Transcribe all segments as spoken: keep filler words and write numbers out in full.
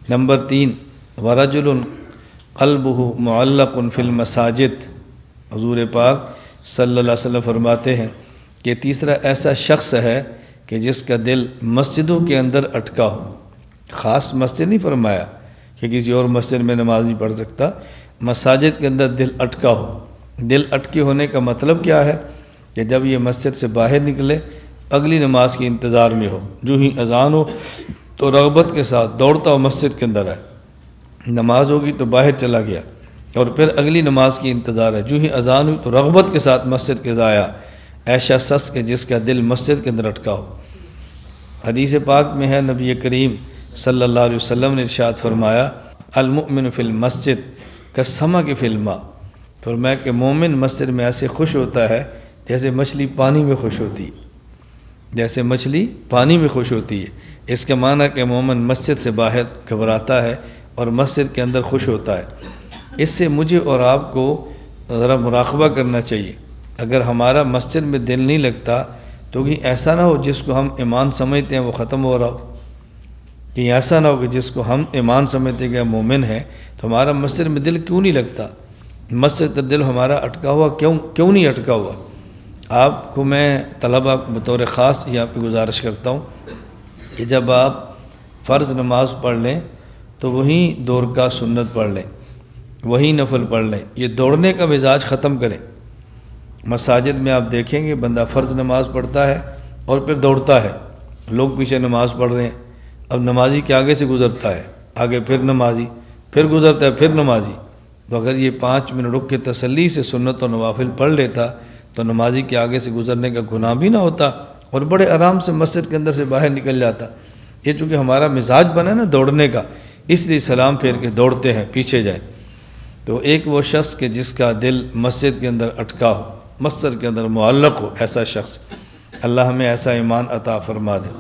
Number تین ورجل قلبہ معلق فی المساجد، حضور پاک صلی اللہ علیہ وسلم فرماتے ہیں کہ تیسرا ایسا شخص ہے کہ جس کا دل مسجدوں کے اندر اٹکا ہو۔ خاص مسجد نہیں فرمایا کہ کسی اور مسجد میں نماز نہیں پڑھ سکتا، مساجد کے اندر دل اٹکا ہو۔ دل اٹکے ہونے کا مطلب کیا ہے کہ جب یہ مسجد سے باہر نکلے اگلی نماز کے انتظار میں ہو، جو ہی اذان ہو تو رغبت کے ساتھ دوڑتا ہو مسجد کے اندر آئے، نماز ہوگی تو باہر چلا گیا اور پھر اگلی نماز کی انتظار ہے، جو ہی اذان ہوئی تو رغبت کے ساتھ مسجد کے آیا۔ ایسا شخص کہ جس کا دل مسجد کے اندر اٹکا ہو۔ حدیث پاک میں ہے نبی کریم صلی اللہ علیہ وسلم نے ارشاد فرمایا المؤمن فی المسجد کالسمک فی الماء، فرمایا کہ مومن مسجد میں ایسے خوش ہوتا ہے جیسے مچھلی پانی میں خوش ہوتی ہے، جیسے مچھلی پانی میں خوش ہوتی ہے۔ اس کا معنی کہ مومن مسجد سے باہر گھبراتا ہے اور مسجد کے اندر خوش ہوتا ہے۔ اس سے مجھے اور آپ کو ذرا مراقبہ کرنا چاہیے۔ اگر ہمارا مسجد میں دل نہیں لگتا تو کہیں ایسا نہ ہو جس کو ہم ایمان سمجھتے ہیں وہ ختم ہو رہا ہو، کہیں ایسا نہ ہو کہ جس کو ہم ایمان سمجھتے کہ مومن ہے تو ہمارا مسجد میں دل کیوں نہیں لگتا، مسجد کا دل ہمارا اٹکا ہوا کیوں کیوں نہیں اٹکا ہوا۔ آپ کو میں طلبہ بطور خاص یہاں پہ گزارش کرتا ہوں کہ جب آپ فرض نماز پڑھ لیں تو وہیں دو رکعت سنت پڑھ لیں، وہیں نفل پڑھ لیں، یہ دوڑنے کا مزاج ختم کریں۔ مساجد میں آپ دیکھیں گے بندہ فرض نماز پڑھتا ہے اور پھر دوڑتا ہے، لوگ پیچھے نماز پڑھ رہے ہیں، اب نمازی کے آگے سے گزرتا ہے، آگے پھر نمازی، پھر گزرتا ہے پھر نمازی۔ تو اگر یہ پانچ منٹ رک کے تسلی سے سنت و نوافل پڑھ لیتا تو نمازی کے آگے سے گزرنے کا گناہ بھی نہ ہوتا اور بڑے آرام سے مسجد کے اندر سے باہر نکل جاتا۔ یہ چونکہ ہمارا مزاج بنا ہے نا دوڑنے کا، اس لیے سلام پھیر کے دوڑتے ہیں پیچھے جائیں۔ تو ایک وہ شخص کہ جس کا دل مسجد کے اندر اٹکا ہو، مسجد کے اندر معلق ہو، ایسا شخص، اللہ ہمیں ایسا ایمان عطا فرما دے۔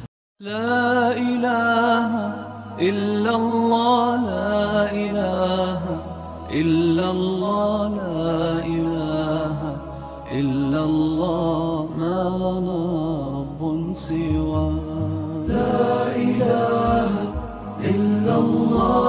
لا الہ الا اللہ، لا الہ الا اللہ، لا الہ الا اللہ، ما لنا رب سوا۔ لا الہ الا اللہ